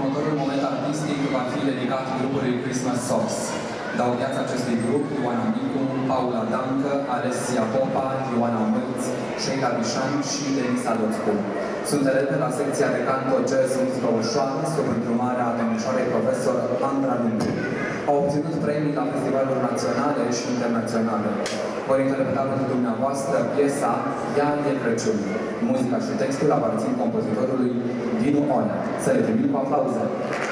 Următorul moment artistic va fi dedicat grupului Christmas Songs. Dau viața acestui grup Ioana Micu, Paula Dancă, Alessia Popa, Ioana Mâlț, Sheila Bișan și Denisa Doțcu. Sunt eleve la secția de canto jazz muzică ușoară sub îndrumarea domnișoarei profesor Andra Lungu. Au obținut premii la festivaluri naționale și internaționale. Vor interpreta pentru dumneavoastră piesa Ea e Crăciun. Muzica și textul aparțin compozitorului Dinu Onea. Să le primim cu aplauze!